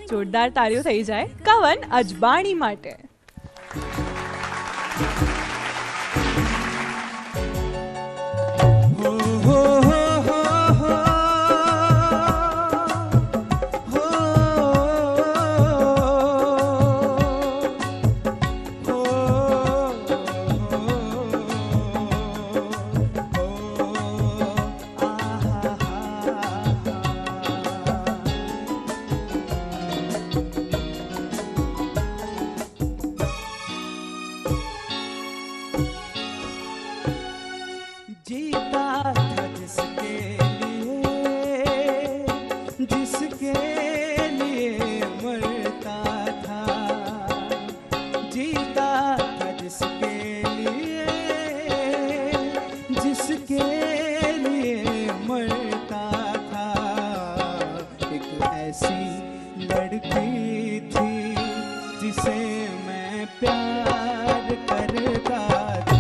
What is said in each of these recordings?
જોરદાર તાળીઓ થઈ જાય કવન અજબાણી માટે. जीता था जिसके लिए मरता था, जीता था जिसके लिए मरता था. एक ऐसी लड़की थी जिसे मैं प्यार करता था.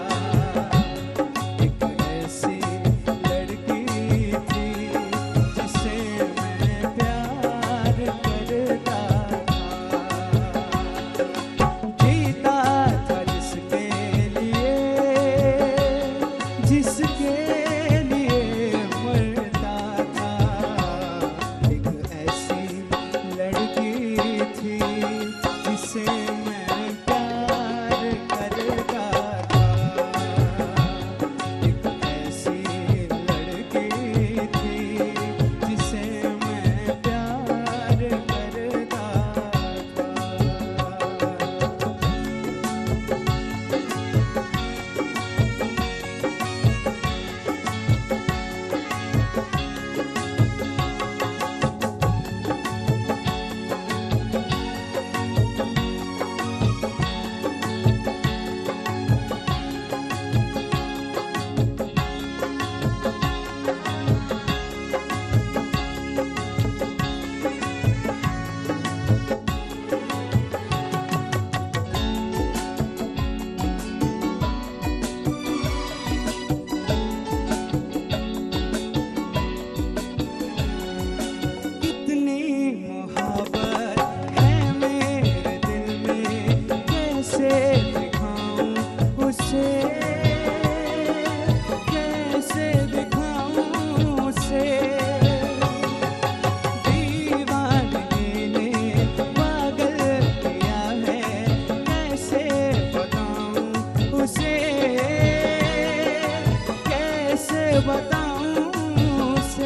बताऊं उसे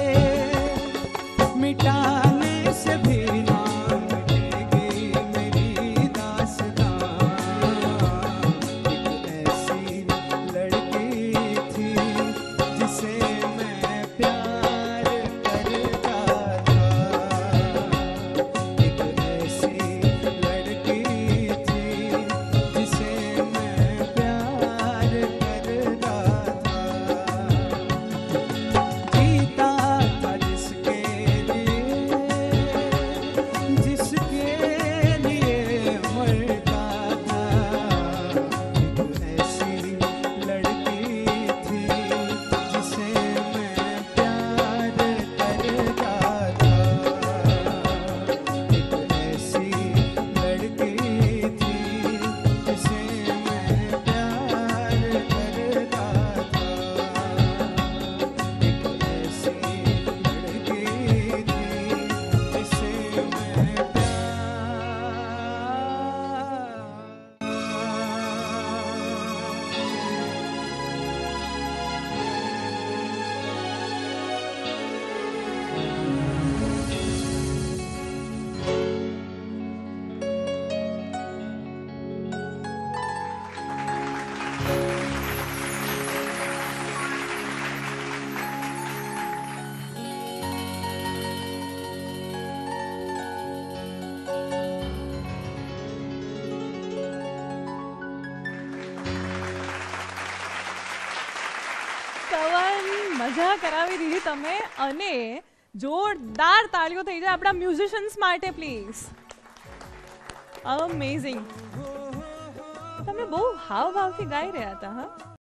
मिटाने से भी ना मिटेगी मेरी दास्तां. एक ऐसी लड़की थी जिसे मैं प्यार करता था. एक ऐसी लड़की थी जिसे मैं प्यार करता था. जीता था जिसके लिए मरता था. एक ऐसी लड़की थी जिसे मैं प्यार करता था. एक ऐसी लड़की थी जिसे मैं प्यार करता था. एक ऐसी लड़की थी जिसे मैं કવન મજા કરાવી દીધી તમે અને જોરદાર તાળીઓ થઈ જાય આપણા મ્યુઝિશિયન્સ માટે પ્લીઝ. અમેઝિંગ. તમે બહુ હાવભાવથી ગાઈ રહ્યા હતા. હા.